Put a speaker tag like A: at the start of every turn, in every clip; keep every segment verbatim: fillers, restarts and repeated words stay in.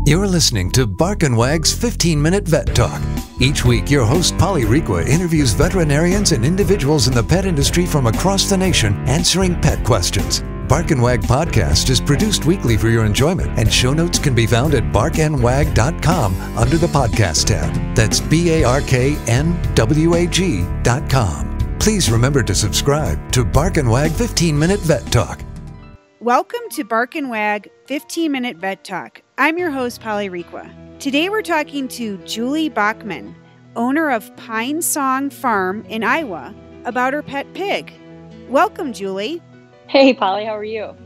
A: You're listening to Bark and Wag's fifteen minute Vet Talk. Each week, your host, Polly ReQua, interviews veterinarians and individuals in the pet industry from across the nation answering pet questions. Bark and Wag podcast is produced weekly for your enjoyment, and show notes can be found at bark and wag dot com under the podcast tab. That's B A R K N W A G dot com. Please remember to subscribe to Bark and Wag fifteen minute Vet Talk.
B: Welcome to Bark and Wag fifteen minute Vet Talk. I'm your host, Polly ReQua. Today we're talking to Julie Bachman, owner of Pine Song Farm in Iowa, about her pet pig. Welcome, Julie.
C: Hey, Polly, how are you?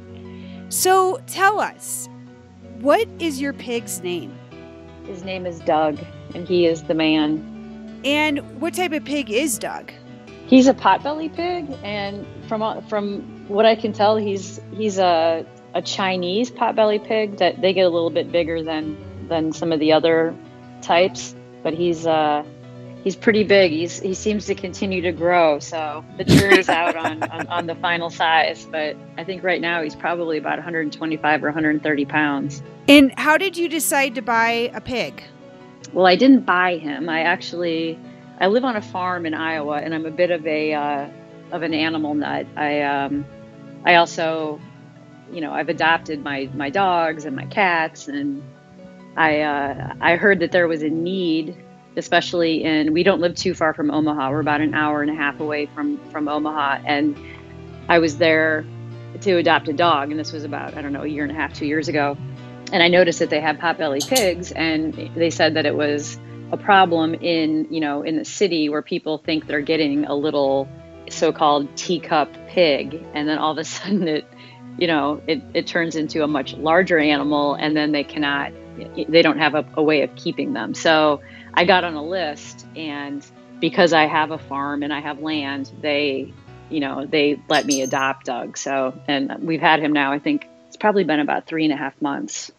B: So tell us, what is your pig's name?
C: His name is Doug, and he is the man.
B: And what type of pig is Doug?
C: He's a potbelly pig, and from from what I can tell, he's he's a a Chinese potbelly pig that they get a little bit bigger than than some of the other types, but he's uh he's pretty big. He's he seems to continue to grow, so the jury's out on, on on the final size. But I think right now he's probably about one hundred twenty-five or one hundred thirty pounds.
B: And how did you decide to buy a pig?
C: Well, I didn't buy him. I actually I live on a farm in Iowa, and I'm a bit of a uh, of an animal nut. I um I also, you know, I've adopted my my dogs and my cats, and I uh, I heard that there was a need, especially in, we don't live too far from Omaha. We're about an hour and a half away from from Omaha, and I was there to adopt a dog, and this was about, I don't know, a year and a half, two years ago, and I noticed that they had potbelly pigs, and they said that it was a problem in, you know, in the city where people think they're getting a little so-called teacup pig, and then all of a sudden it, you know, it, it turns into a much larger animal, and then they cannot, they don't have a, a way of keeping them. So I got on a list, and because I have a farm and I have land, they, you know, they let me adopt Doug. So, and we've had him now, I think it's probably been about three and a half months.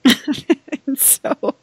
B: so,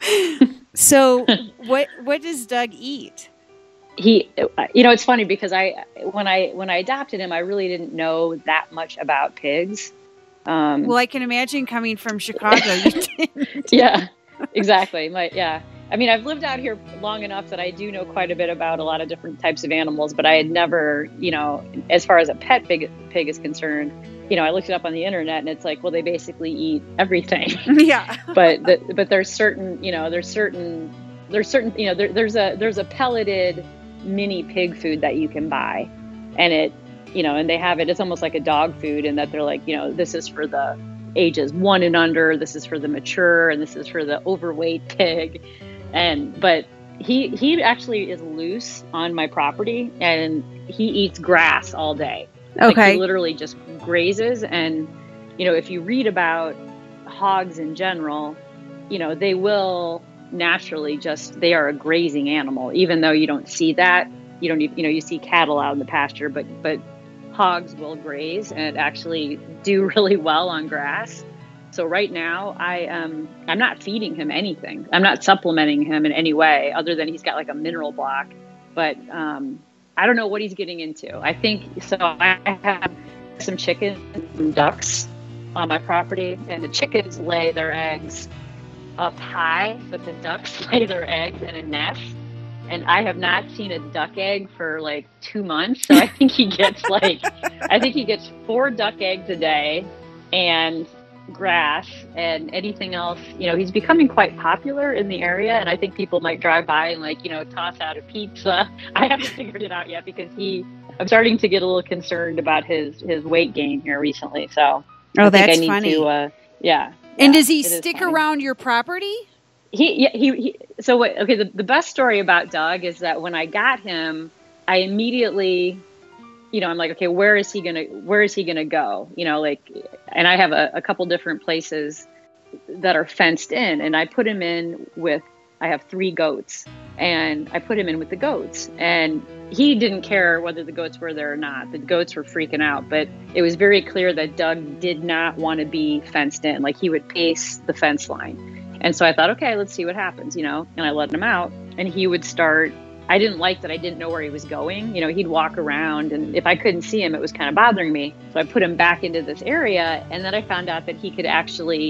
B: so what, what does Doug eat?
C: He, you know, it's funny because I, when I, when I adopted him, I really didn't know that much about pigs. Um,
B: well, I can imagine coming from Chicago. You didn't.
C: Yeah, exactly. My, yeah. I mean, I've lived out here long enough that I do know quite a bit about a lot of different types of animals, but I had never, you know, as far as a pet pig, pig is concerned, you know, I looked it up on the internet, and it's like, well, they basically eat everything.
B: Yeah.
C: but, the, but there's certain, you know, there's certain, there's certain, you know, there, there's a, there's a pelleted mini pig food that you can buy, and it, you know, and they have it, it's almost like a dog food, in that they're like, you know, this is for the ages one and under, this is for the mature, and this is for the overweight pig. And, but he, he actually is loose on my property, and he eats grass all day.
B: Okay.
C: Like, he literally just grazes. And, you know, if you read about hogs in general, you know, they will naturally just, they are a grazing animal, even though you don't see that. You don't even, you know, you see cattle out in the pasture, but, but hogs will graze and actually do really well on grass. So right now I um I'm not feeding him anything. I'm not supplementing him in any way other than he's got like a mineral block, but um I don't know what he's getting into. I think so. I have some chickens and ducks on my property, and the chickens lay their eggs up high, but the ducks lay their eggs in a nest. And I have not seen a duck egg for like two months. So I think he gets like, I think he gets four duck eggs a day and grass, and anything else. You know, he's becoming quite popular in the area, and I think people might drive by and, like, you know, toss out a pizza. I haven't figured it out yet, because he, I'm starting to get a little concerned about his, his weight gain here recently. So
B: oh,
C: I think
B: that's
C: I need
B: funny.
C: To, uh, yeah.
B: And
C: yeah,
B: does he stick around your property?
C: He, yeah, he, he, so what, okay. The, the best story about Doug is that when I got him, I immediately, you know, I'm like, okay, where is he going to, where is he going to go? You know, like, and I have a, a couple different places that are fenced in, and I put him in with, I have three goats, and I put him in with the goats, and he didn't care whether the goats were there or not. The goats were freaking out, but it was very clear that Doug did not want to be fenced in. Like, he would pace the fence line. And so I thought, okay, let's see what happens, you know, and I let him out, and he would start, I didn't like that I didn't know where he was going. You know, he'd walk around, and if I couldn't see him, it was kind of bothering me. So I put him back into this area, and then I found out that he could actually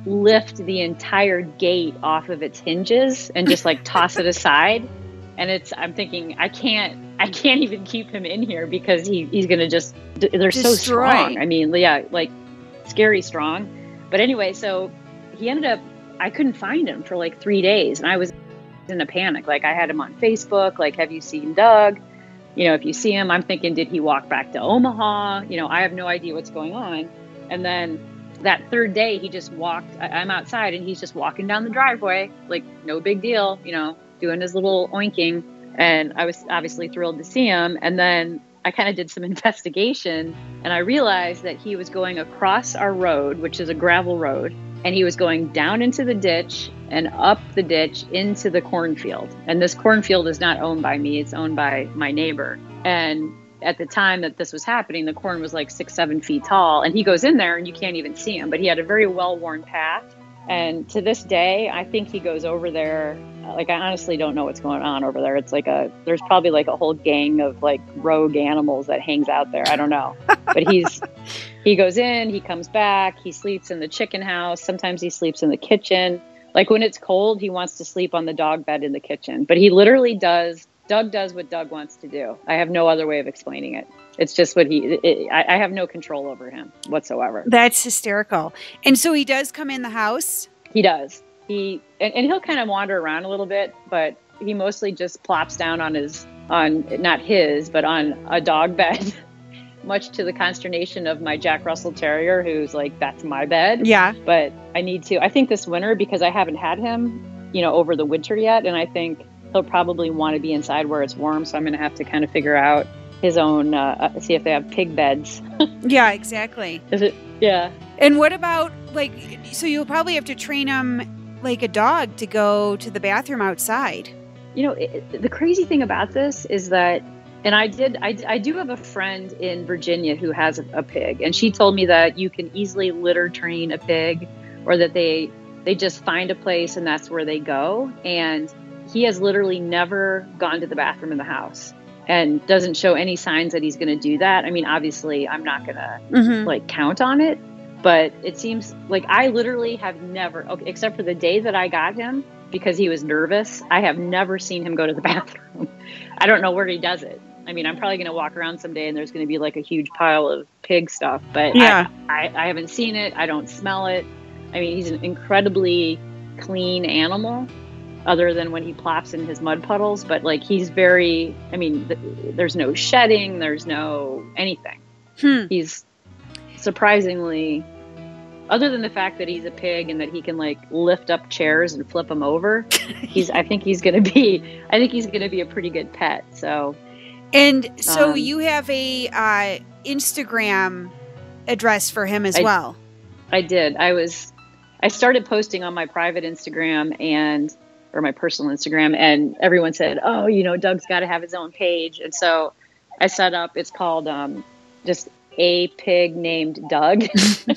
C: lift the entire gate off of its hinges and just like toss it aside. And it's, I'm thinking, I can't, I can't even keep him in here because he, he's going to just, they're
B: Destroy.
C: so strong. I mean, yeah, like scary strong. But anyway, so he ended up, I couldn't find him for like three days. And I was in a panic. Like I had him on Facebook, like, have you seen Doug? You know, if you see him, I'm thinking, did he walk back to Omaha? You know, I have no idea what's going on. And then that third day, he just walked, I, I'm outside and he's just walking down the driveway, like no big deal, you know, doing his little oinking. And I was obviously thrilled to see him. And then I kind of did some investigation and I realized that he was going across our road, which is a gravel road. And he was going down into the ditch and up the ditch into the cornfield. And this cornfield is not owned by me. It's owned by my neighbor. And at the time that this was happening, the corn was like six, seven feet tall. And he goes in there and you can't even see him. But he had a very well-worn path. And to this day, I think he goes over there. Like, I honestly don't know what's going on over there. It's like a, there's probably like a whole gang of like rogue animals that hangs out there. I don't know. But he's, he goes in, he comes back, he sleeps in the chicken house. Sometimes he sleeps in the kitchen. Like when it's cold, he wants to sleep on the dog bed in the kitchen. But he literally does, Doug does what Doug wants to do. I have no other way of explaining it. It's just what he, it, I, I have no control over him whatsoever.
B: That's hysterical. And so he does come in the house?
C: He does. He, and, and he'll kind of wander around a little bit, but he mostly just plops down on his, on, not his, but on a dog bed, much to the consternation of my Jack Russell Terrier, who's like, that's my bed.
B: Yeah.
C: But I need to, I think this winter, because I haven't had him, you know, over the winter yet. And I think he'll probably want to be inside where it's warm. So I'm going to have to kind of figure out his own, uh, see if they have pig beds.
B: Yeah, exactly.
C: Is it? Yeah.
B: And what about like, so you'll probably have to train him like a dog to go to the bathroom outside.
C: You know, it, the crazy thing about this is that, and I did, I, I do have a friend in Virginia who has a, a pig, and she told me that you can easily litter train a pig, or that they, they just find a place and that's where they go. And he has literally never gone to the bathroom in the house and doesn't show any signs that he's going to do that. I mean, obviously I'm not going to mm-hmm. like count on it, but it seems like I literally have never, okay, except for the day that I got him because he was nervous, I have never seen him go to the bathroom. I don't know where he does it. I mean, I'm probably going to walk around someday and there's going to be like a huge pile of pig stuff, but yeah. I, I, I haven't seen it. I don't smell it. I mean, he's an incredibly clean animal, other than when he plops in his mud puddles. But like, he's very, I mean, th- there's no shedding, there's no anything. Hmm. He's surprisingly, other than the fact that he's a pig and that he can like lift up chairs and flip them over, he's, I think he's going to be, I think he's going to be a pretty good pet. So,
B: and so
C: um,
B: you have a uh, Instagram address for him as
C: I,
B: well.
C: I did. I was, I started posting on my private Instagram and or my personal Instagram, and everyone said, oh, you know, Doug's got to have his own page. And so I set up, it's called um, just A Pig Named Doug.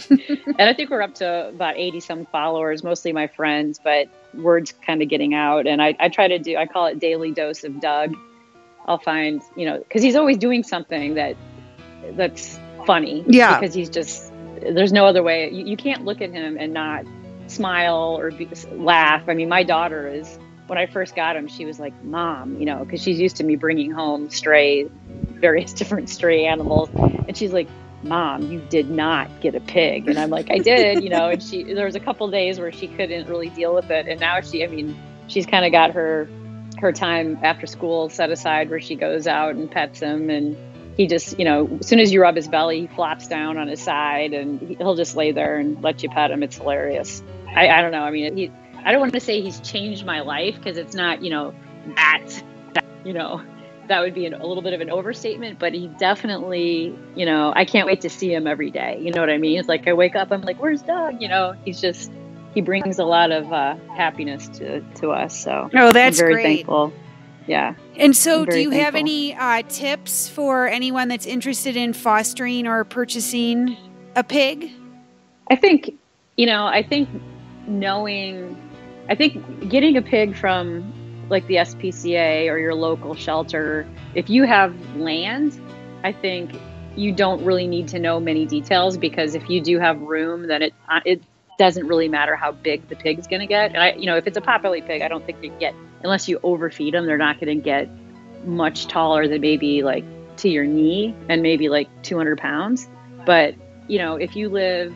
C: And I think we're up to about eighty some followers, mostly my friends, but word's kind of getting out. And I, I try to do, I call it Daily Dose of Doug. I'll find, you know, because he's always doing something that that's funny.
B: Yeah.
C: Because he's just, there's no other way. You, you can't look at him and not smile or be, laugh. I mean, my daughter is, when I first got him, she was like, Mom, you know, because she's used to me bringing home stray, various different stray animals. And she's like, Mom, you did not get a pig. And I'm like, I did, you know, and she, there was a couple days where she couldn't really deal with it. And now she, I mean, she's kind of got her, her time after school set aside where she goes out and pets him. And he just, you know, as soon as you rub his belly, he flops down on his side and he'll just lay there and let you pet him. It's hilarious. I, I don't know. I mean, he, I don't want to say he's changed my life because it's not, you know, that, that, you know, that would be an, a little bit of an overstatement, but he definitely, you know, I can't wait to see him every day. You know what I mean? It's like I wake up, I'm like, where's Doug? You know, he's just, he brings a lot of uh, happiness to, to us. So
B: oh, that's
C: I'm very
B: great.
C: thankful. Yeah.
B: And so do you
C: thankful.
B: have any uh, tips for anyone that's interested in fostering or purchasing a pig?
C: I think, you know, I think knowing, I think getting a pig from like the S P C A or your local shelter, if you have land, I think you don't really need to know many details, because if you do have room, then it, it doesn't really matter how big the pig's going to get. And I, you know, if it's a potbelly pig, I don't think they get, unless you overfeed them, they're not going to get much taller than maybe like to your knee and maybe like two hundred pounds. But, you know, if you live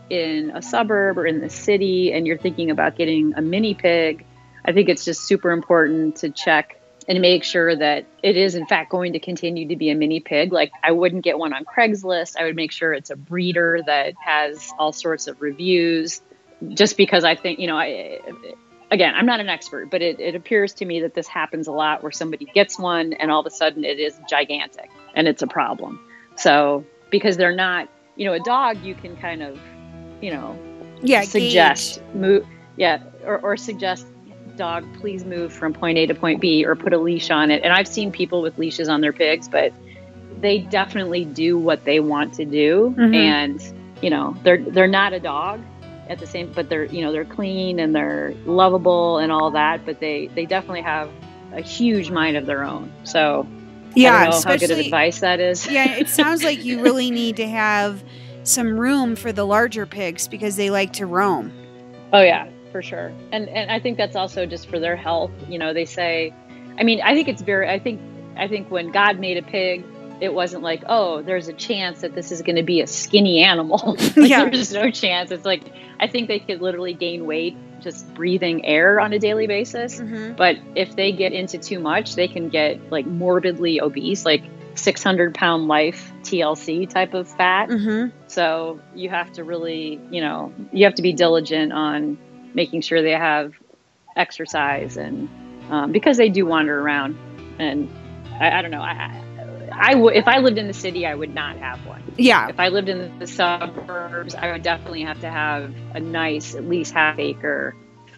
C: in a suburb or in the city and you're thinking about getting a mini pig, I think it's just super important to check and make sure that it is in fact going to continue to be a mini pig. Like, I wouldn't get one on Craigslist. I would make sure it's a breeder that has all sorts of reviews, just because I think, you know, I, again, I'm not an expert, but it, it appears to me that this happens a lot where somebody gets one and all of a sudden it is gigantic and it's a problem. So, because they're not, you know, a dog, you can kind of, you know,
B: yeah,
C: suggest
B: gauge.
C: move, yeah, or, or suggest, dog, please move from point A to point B, or put a leash on it. And I've seen people with leashes on their pigs, but they definitely do what they want to do. Mm-hmm. And, you know, they're, they're not a dog at the same, but they're, you know, they're clean and they're lovable and all that, but they, they definitely have a huge mind of their own. So
B: yeah,
C: I don't know how good of advice that is.
B: Yeah. It sounds like you really need to have some room for the larger pigs because they like to roam.
C: Oh yeah. For sure. And and I think that's also just for their health. You know, they say, I mean, I think it's very, I think, I think when God made a pig, it wasn't like, oh, there's a chance that this is going to be a skinny animal. Like, yeah. There's no chance. It's like, I think they could literally gain weight just breathing air on a daily basis. Mm-hmm. But if they get into too much, they can get like morbidly obese, like six hundred pound life T L C type of fat. Mm-hmm. So you have to really, you know, you have to be diligent on making sure they have exercise, and um, because they do wander around. And I, I don't know, I, I, I w- if I lived in the city, I would not have one.
B: Yeah.
C: If I lived in the suburbs, I would definitely have to have a nice, at least half acre,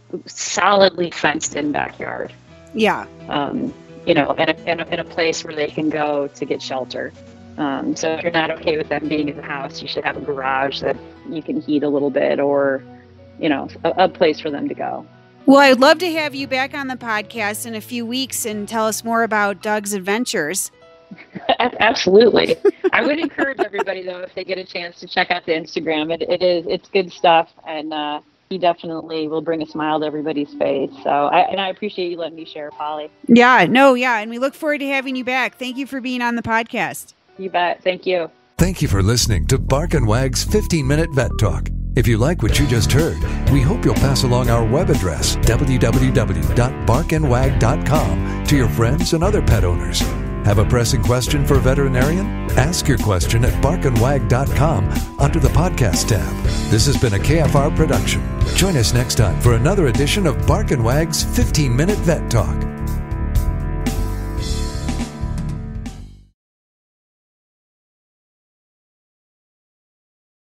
C: solidly fenced in backyard.
B: Yeah.
C: Um, you know, in a, in a, in a place where they can go to get shelter. Um, so if you're not okay with them being in the house, you should have a garage that you can heat a little bit, or you know, a, a place for them to go.
B: Well, I'd love to have you back on the podcast in a few weeks and tell us more about Doug's adventures.
C: Absolutely. I would encourage everybody, though, if they get a chance, to check out the Instagram. It, it is, it's good stuff. And uh, he definitely will bring a smile to everybody's face. So, I, and I appreciate you letting me share, Polly.
B: Yeah, no, yeah. And we look forward to having you back. Thank you for being on the podcast.
C: You bet. Thank you.
A: Thank you for listening to Bark and Wag's fifteen minute Vet Talk. If you like what you just heard, we hope you'll pass along our web address, w w w dot bark and wag dot com, to your friends and other pet owners. Have a pressing question for a veterinarian? Ask your question at bark and wag dot com under the podcast tab. This has been a K F R production. Join us next time for another edition of Bark and Wag's fifteen minute Vet Talk.